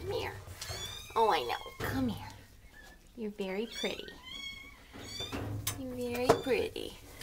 Come here. Oh, I know. Come here. You're very pretty. You're very pretty.